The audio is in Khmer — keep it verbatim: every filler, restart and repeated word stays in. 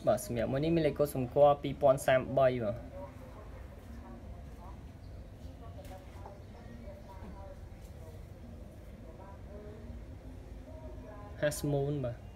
បាទសម្រាប់មួយនេះមានលេខកូដសម្គាល់ពីរពាន់សាមបីបាទ Halfmoon បាទ